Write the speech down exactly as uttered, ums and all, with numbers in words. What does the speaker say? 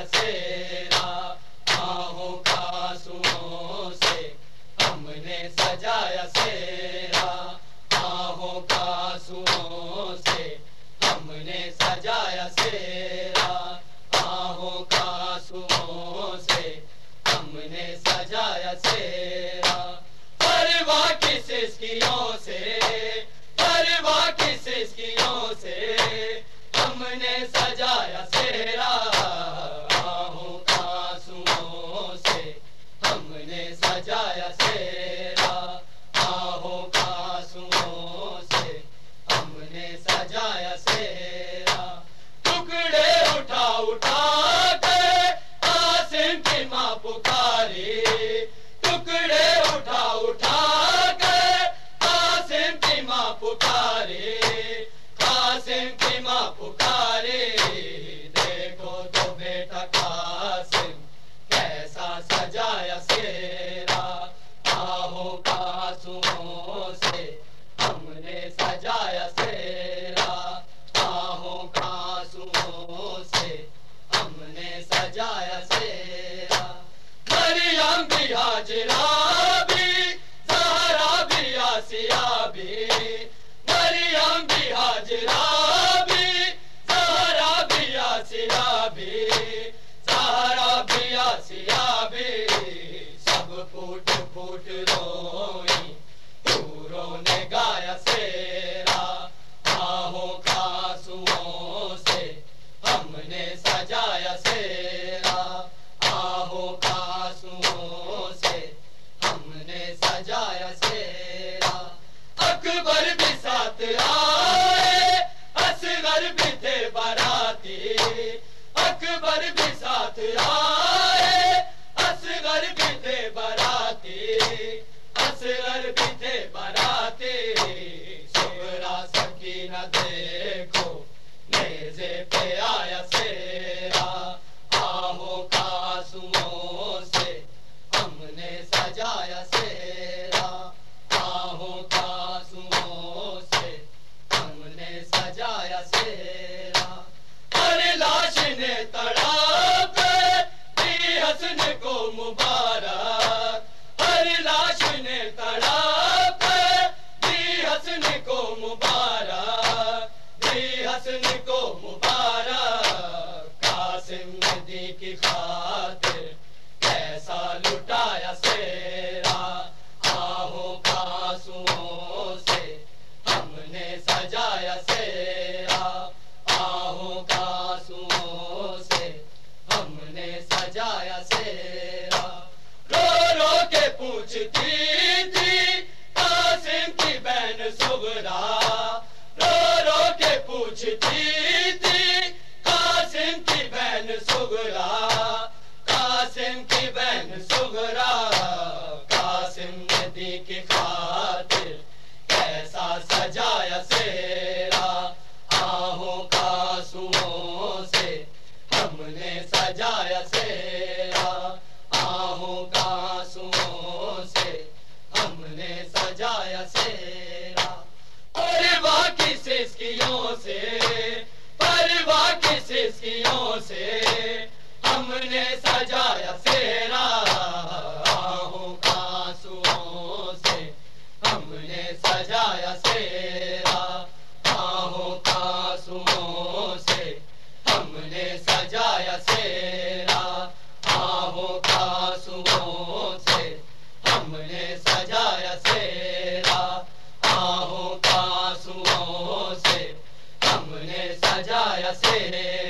सेरा, आहों का आंसुओं से हमने सजाया सेरा, आहों का आंसुओं से हमने सजाया सेरा, आहों का आंसुओं से हमने सजाया सेरा। परवाह की सिसकियों से, परवाह की सिसकियों से हमने सजाया सेरा, आहों का आंसुओं से हमने सजाया सेरा, आहों का आंसुओं से हमने सजाया सेरा। टुकड़े उठा उठा कर कासिम की माँ पुकारी, टुकड़े उठा उठा कर कासिम की माँ पुकारी, कासिम की माँ पुकारी। देखो तो बेटा कासिम कैसा सजाया सेरा, आहों का आंसुओं से हमने सजाया सेरा, आहों का आंसुओं से हमने सजाया सेरा। मरियम भी हाजिरा भी, ज़हरा भी आसिया भी, मरियम भी हाजिरा भी, ज़हरा भी आसिया भी, ज़हरा भी आसिया भी, सब फूट फूट रोई, हूरों ने गाया सेरा, आहों का आंसुओं से हमने सजाया सेरा, आहों का आंसुओं से हमने सजाया सेरा। अकबर भी साथ आए, असगर भी थे बाराती, अकबर भी साथ आए, असगर भी थे बाराती, असगर भी थे बाराती। सुगरा सकीना देखो नेज़े पे आया सेरा, आहों का आंसुओं से हमने सजाया सेरा, आहों का आंसुओं से हमने सजाया सेरा। हर लाश ने तड़प दी हसन को मुबारक, हर लाश ने तड़प दी हसन को मुबारक, दी हसन को मुबारक। कासिम ने दी की खातिर कैसा लुटाया सेरा, आहों का आंसुओं से हमने सजाया सेरा, आहों का आंसुओं से हमने सजाया सेरा। रो रो के पूछती थी कासिम की बहन सुगरा, रो रो के पूछती थी कासिम की बहन सुगरा, कासिम की बहन सुगरा। कासिम ने दी की खातिर कैसा सजाया सेरा, आहों का आंसुओं से हमने सजाया सेरा, आहों का आंसुओं से हमने सजाया सेरा। परवाह की सिसकियों से, परवाह की सिसकियों से हमने सजाया सेरा, आहों का आंसुओं से हमने सजाया सेरा, आहों का आंसुओं से हमने सजाया सेरा, आहों का आंसुओं से हमने सजाया सेरा, आहों का आंसुओं से हमने सजाया सेरा।